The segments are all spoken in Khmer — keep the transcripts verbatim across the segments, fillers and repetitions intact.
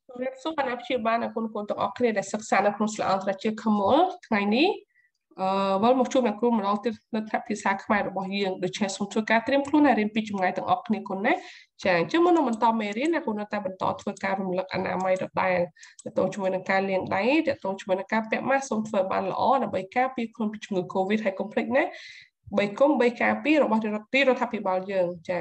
เรียนสู้กันชีบ้านนะคุณคุณต้องออกเรียนศึกษาในครูสอนตราเชื่อขมลไงนี้เอ่อวันมาช่วยในครูมาลองติดนัดพิษาขมายระบบยังโดยใช้สมุดการเตรียมครูในเรียนปีจุงไงต้องออกนี่คนนะจากเชื่อมันมันต่อเมรีนะคุณนั่นแต่บรรทอช่วยการรำลึกอนามัยระบายจะต้องช่วยในการเลี้ยงได้จะต้องช่วยในการแปะมาส่งเฟื่องบานล้อนะใบก้าปีคนปีจุงโควิดให้คอมพลีทนะใบก้มใบก้าปีระบบที่เราทำปีบอลยังจาก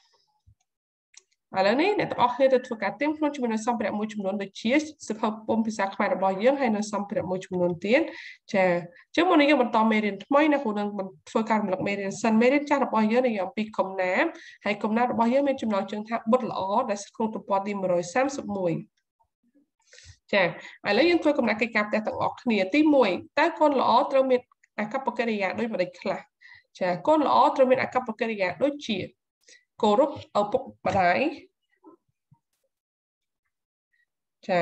ឥឡូវនេះអ្នកទាំងអស់គ្នាទៅធ្វើការត្រៀមខ្លួនជាមួយនឹងសម្ភារៈមួយចំនួនដូចជាសៀវភៅពុម្ពភាសាខ្មែររបស់យើងហើយនៅសម្ភារៈមួយចំនួនទៀតចាអញ្ចឹងមុននេះយើងបន្តមេរៀនថ្មីណាគ្រូនឹងធ្វើការរំលឹកមេរៀនសិនមេរៀនចាស់របស់យើងនិយាយអំពីកំណាព្យហើយកំណាព្យរបស់យើងមានចំណងជើងថាបុត្រល្អដែលស្ថិតក្នុងទំព័រទីមួយសាមសិបមួយចាឥឡូវយើងធ្វើកំណាព្យកិច្ចការផ្ទះទាំងអស់គ្នាទីមួយតើកូនល្អត្រូវមានអាកប្បកិរិយាដូចម្តេចខ្លះចាកូនល្អត្រូវមានអាកប្បកិរិយាដូចជាគោរពឪពុកម្ដាយចា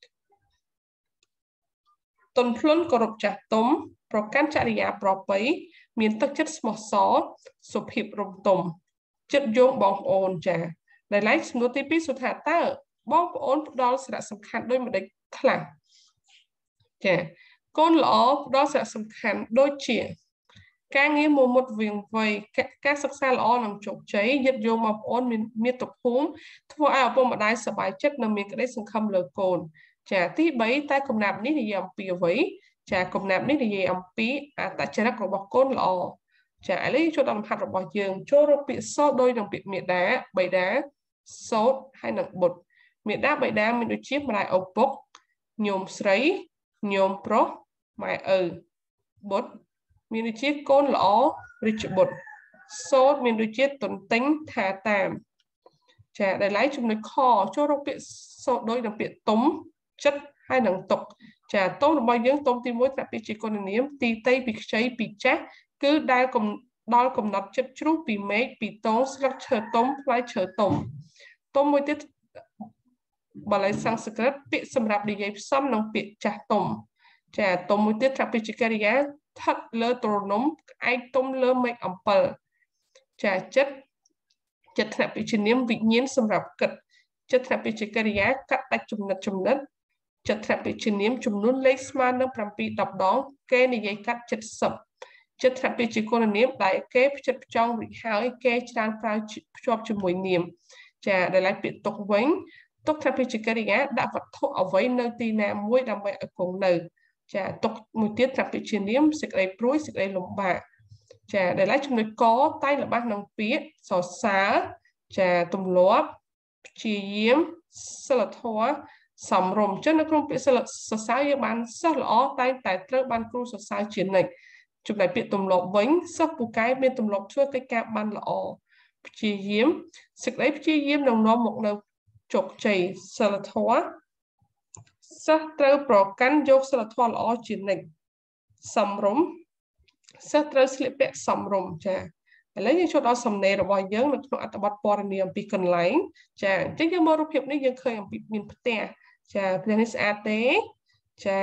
ទុនភ្លុនគោរពចាស់ទុំប្រកាន់ចរិយាប្រពៃមានទឹកចិត្តស្មោះសរសុភាពរម្យទុំចិត្តយោងបងប្អូនចាដែលឡែកសំណួរទីពីរសុថាតើបងប្អូនផ្ដល់សារៈសំខាន់ដូចម្តេចខ្លះចាកូនល្អផ្ដល់សារៈសំខាន់ដូចជាការងារមុំមុតវៀងវៃការសិក្សាល្អនិងជោគជ័យយឹតយងបងប្អូនមានមាតុភូមិធ្វើឲ្យឪពុកម្ដាយសប្បាយចិត្តនិងមានក្តីសង្ឃឹមលើកូនចាទីបីតើកំណាព្យនេះនិយាយអំពីអ្វីចាកំណាព្យនេះនិយាយអំពីអត្តចរិតរបស់កូនល្អចាឥឡូវចូលដល់លំហាត់របស់យើងចូលរកពាក្យសូត្រដោយនឹងពាក្យមេដាបិតាសូត្រហើយនឹងបុត្រមេដាបិតាមានដូចជាម្ដាយឪពុកញោមស្រីញោមប្រុសម៉ែឪបុត្រមានដូចជាកូនល្អរាជបុត្រសូត្រមានដូចជាទន្ទិញថាតាមចាដែលឡែកចំណុចខចូលរកពាក្យសូត្រដោយនឹងពាក្យទុំចិត្តហើយនឹងតុកចាតុំរបស់យើងតុំទីមួយត្រាក់ពីជាគុណនាមទីតីពីខ្ចីពីចាស់គឺដែលដល់កំណត់ចិត្តជ្រុះពីមេឃពីតងស្លឹកឈើទុំផ្លែឈើទុំតុំមួយទៀតបាលីសំស្ក្រឹតពាក្យសម្រាប់និយាយផ្សំនឹងពាក្យចាស់ទុំចាតុំមួយទៀតត្រាក់ពីជាកិរិយាស្ថិតលើទ្រនំក្អែកទុំលើមេឃអំពិលចាចិត្តចិត្តថ្នាក់ពីជានាមវិញ្ញាណសម្រាប់គិតចិត្តថ្នាក់ពីជាកិរិយាកាត់ដាច់ចំណិតចំណិតចិត្តថ្នាក់ពីជានាមចំនួនលេខស្មើនឹងប្រាំពីរ ដប់ដងគេនិយាយកាត់ចិត្តសិបចិត្តថ្នាក់ពីជាគុណនាមដែលគេផ្ចិតផ្ចង់វិហើយគេច្រើនប្រើភ្ជាប់ជាមួយនាមចាដែលឡែកពាក្យទុកវិញទុកថ្នាក់ពីជាកិរិយាដាក់វត្ថុអ្វីនៅទីណាមួយដើម្បីឲ្យគង់នៅចាទុកមួយទៀតត្រាប់ពីជានាមសេចក្តីព្រួយសេចក្តីលំបាកចាដែលឡែកចំណុចកតែងរបស់នឹងពាក្យសរសើរចាទម្លាប់ព្យាយាមសិលធម៌សំរុំចឹងនៅក្នុងពាក្យសិលសរសើរយើងបានសិស្សល្អតែងតែត្រូវបានគ្រូសរសើរជានិច្ចចំណែកពាក្យទម្លាប់វិញសិស្សពូកែមានទម្លាប់ធ្វើកិច្ចការបានល្អព្យាយាមសេចក្តីព្យាយាមនឹងនាំមកនៅជោគជ័យសិលធម៌សិស្សត្រូវប្រកាន់យកសិលធម៌ល្អជានិច្ចសំរុំសិស្សត្រូវស្លៀកពាក់សំរុំចាឥឡូវយើងចូលដល់សំណេររបស់យើងនៅក្នុងអត្ថបទព័ត៌មានអំពីកន្លែងចាអញ្ចឹងយើងមើលរូបភាពនេះយើងឃើញអំពីមានផ្ទះចាផ្ទះនេះស្អាតទេចា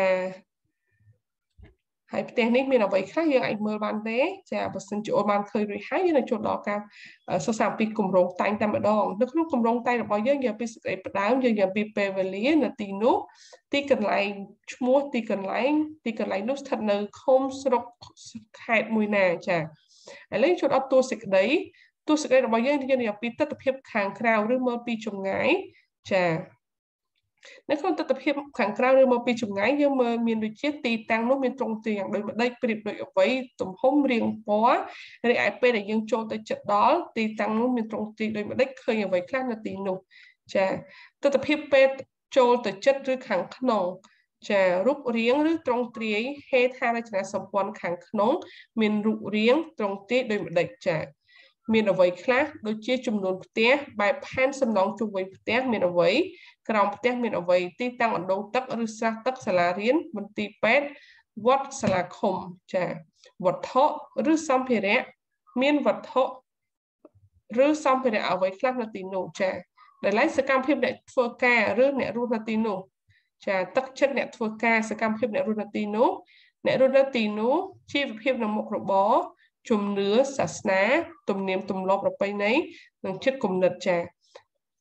ហើយផ្ទះនេះមានអ្វីខ្លះយើងអាចមើលបានទេចាបើសិនជាអូនបានឃើញរួចហើយយើងនឹងចូលដល់ការសិក្សាអំពីគម្រោងតែងតែម្ដងនៅក្នុងគម្រោងតែងរបស់យើងយើងពីសេចក្តីផ្ដើមយើងនិយាយពីពេលវេលានៅទីនោះទីកន្លែងឈ្មោះទីកន្លែងទីកន្លែងនោះស្ថិតនៅឃុំស្រុកខេត្តមួយណាចាឥឡូវចូលដល់តួសេចក្តីតួសេចក្តីរបស់យើងយើងនិយាយពីទស្សនវិជ្ជាខាងក្រៅឬមើលពីចម្ងាយចានៅក្នុងទស្សនវិជ្ជាខាងក្រៅឬមកពីចម្ងាយយើងមើលមានដូចជាទីតាំងនោះមានទ្រង់ទ្រាយយ៉ាងដូចម្ដេចប្រៀបដូចអ្វីទំហំរាងពណ៌រីឯពេលដែលយើងចូលទៅចិត្តដល់ទីតាំងនោះមានទ្រង់ទ្រាយដូចម្ដេចឃើញអ្វីខ្លះនៅទីនោះចាទស្សនវិជ្ជាពេលចូលទៅចិត្តឬខាងក្នុងចារូបរាងឬទ្រង់ទ្រាយហេដ្ឋារចនាសម្ព័ន្ធខាងក្នុងមានរូបរាងទ្រង់ទ្រាយដូចម្ដេចចាមានអ្វីខ្លះដូចជាចំនួនផ្ទះបែបផែនសំណង់ជុំវិញផ្ទះមានអ្វីក្រោមផ្ទះមានអ្វីទីតាំងអណ្ដូងទឹកឬស្រះទឹកសាលារៀនមន្ទីរពេទ្យវត្តសាលាឃុំចាវត្ថុឬសម្ភារៈមានវត្ថុឬសម្ភារៈអ្វីខ្លះនៅទីនោះចាដែលឡែកសកម្មភាពអ្នកធ្វើការឬអ្នករស់នៅទីនោះចាទឹកចិត្តអ្នកធ្វើការសកម្មភាពអ្នករស់នៅទីនោះអ្នករស់នៅទីនោះជីវភាពនៅមុខរបរជំនឿសាសនាទំនៀមទម្លាប់ប្រពៃណីនិងចិត្តគំនិតចា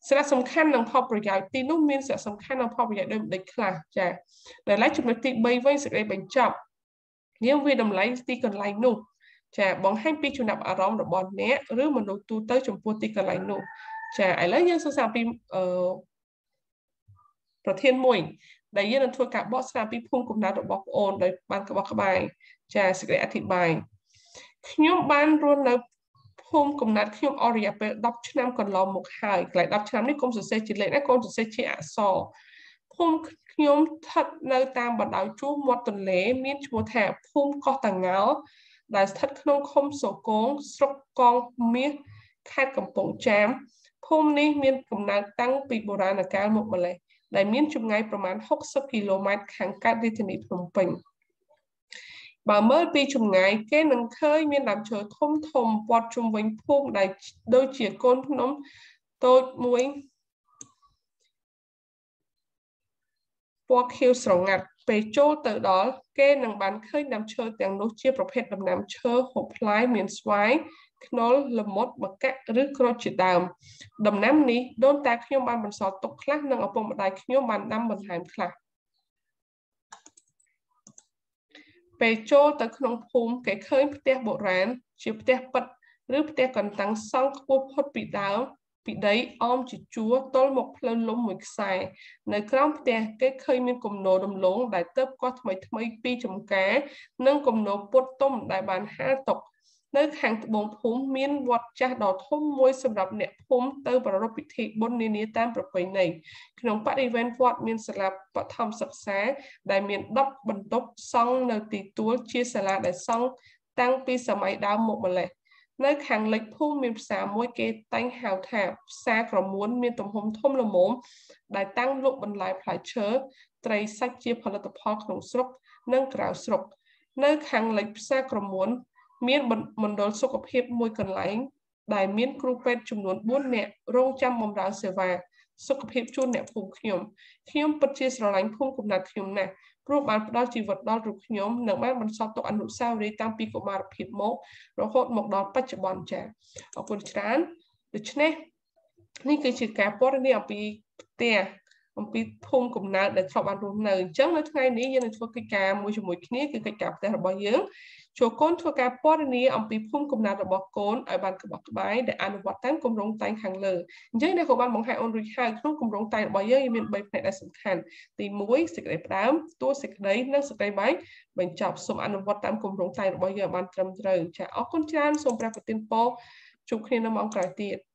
សារៈសំខាន់និងផលប្រយោជន៍ទីនោះមានសារៈសំខាន់និងផលប្រយោជន៍ដូចដូចខ្លះចាដែលឡែកចំណុចទី3វិញសេចក្តីបញ្ចប់យើងវាតម្លៃទីកន្លែងនោះចាបង្ហាញពីចំណាប់អារម្មណ៍របស់អ្នកឬមនុស្សទូទៅចំពោះទីកន្លែងនោះចាឥឡូវយើងសរសេរពីអឺប្រធានមួយដែលយើងនឹងធ្វើការបកស្រាយពីភូមិកំណើតរបស់ប្អូនដោយបានក្បោះក្បាយចាសេចក្តីអធិប្បាយខ្ញុំបានរស់នៅភូមិកំណើតខ្ញុំអស់រយៈពេលដប់ឆ្នាំកន្លងមកហើយកន្លែងដប់ឆ្នាំនេះកុំសរសេរជាលេខណាកុំសរសេរជាអក្សរភូមិខ្ញុំស្ថិតនៅតាមបណ្ដោយជួរមាត់ទន្លេមានឈ្មោះថាភូមិកោះតាងោដែលស្ថិតក្នុងឃុំសូកងស្រុកកងមាសខេត្តកំពង់ចាមភូមិនេះមានកំណើតតាំងពីបុរាណកាលមកម្ល៉េះដែលមានចម្ងាយប្រមាណហុកសិបគីឡូម៉ែត្រខាងកើតរាជធានីភ្នំពេញបើមើលពីចម្ងាយគេនឹងឃើញមានដើមឈើធំធំព័ទ្ធជុំវិញភូមិដែលដូចជាកូនភ្នំតូចមួយពណ៌ខៀវស្រងាត់ពេលចូលទៅដល់គេនឹងបានឃើញដើមឈើទាំងនោះជាប្រភេទដំណាំឈើហូបផ្លែមានស្វាយខ្នុរល្មុតម្កាក់ឬក្រូចជាដើមដំណាំនេះដូនតាខ្ញុំបានបន្សល់ទុកខ្លះនិងឪពុកម្ដាយខ្ញុំបានដាំបន្ថែមខ្លះពេលចូលទៅក្នុងភូមិគេឃើញផ្ទះបុរាណជាផ្ទះប៉ិតឬផ្ទះកន្តាំងសង់ខ្ពស់ផុតពីដើមពីដីអមជាជួរទល់មកផ្លូវលំមួយខ្សែនៅក្រោមផ្ទះគេឃើញមានគំនរដំឡូងដែលទើបកោះថ្មីថ្មីពីចំការនិងគំនរពុតទុំដែលបានហាលទុកនៅខាងត្បូងភូមិមានវត្តចាស់ដ៏ធំមួយសម្រាប់អ្នកភូមិទៅប្រារព្ធពិធីបុណ្យនានាតាមប្រពៃណីក្នុងបរិវេណវត្តមានសាលាបឋមសិក្សាដែលមានដប់បន្ទប់សង់នៅទីទួលជាសាលាដែលសង់តាំងពីសម័យដើមមកម្ល៉េះនៅខាងលិចភូមិមានផ្សារមួយគេតែងហៅថាផ្សារក្រមួនមានទំហំធំល្មមដែលតាំងលក់បន្លែផ្លែឈើត្រីសាច់ជាផលិតផលក្នុងស្រុកនិងក្រៅស្រុកនៅខាងលិចផ្សារក្រមួនមានមណ្ឌលសុខភាពមួយកន្លែងដែលមានគ្រូពេទ្យចំនួនបួននាក់រងចាំបម្រើសេវាសុខភាពជូនអ្នកភូមិខ្ញុំខ្ញុំពិតជាស្រឡាញ់ភូមិកំណើតខ្ញុំណាស់ព្រោះបានផ្ដល់ជីវិតដល់រូបខ្ញុំនិងបានបន្សល់ទុកអនុស្សាវរីយ៍តាំងពីកុមារភាពមករហូតមកដល់បច្ចុប្បន្នចា៎អរគុណច្រើនដូច្នេះនេះគឺជាការព័ត៌មានអំពីផ្ទះអំពីភូមិកំណើតដែលធ្លាប់បានរស់នៅអញ្ចឹងនៅថ្ងៃនេះយើងនឹងធ្វើកិច្ចការមួយជាមួយគ្នាគឺកិច្ចការផ្ទះរបស់យើងចូលកូនធ្វើការព័ត៌មានអំពីភូមិកំណើតរបស់កូនឲ្យបានក្បោះក្បាយដែលអនុវត្តតាមគម្រោងតែងខាងលើអញ្ចឹងអ្នកក៏បានបង្ហាញអូនរួចហើយក្នុងគម្រោងតែងរបស់យើងមានបីផ្នែកដែលសំខាន់ទីមួយសេចក្តីផ្ដើមតួសេចក្តីនិងសេចក្តីបាយបញ្ចប់សូមអនុវត្តតាមគម្រោងតែងរបស់យើងឲ្យបានត្រឹមត្រូវចាអរគុណច្រើនសូមព្រះប្រទានពរជួបគ្នានៅម៉ោងក្រោយទៀត